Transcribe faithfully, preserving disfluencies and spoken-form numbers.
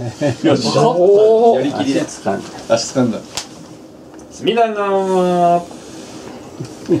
よし。 おお。 やりきりで。 足掴んだ。 足掴んだ。 隅田川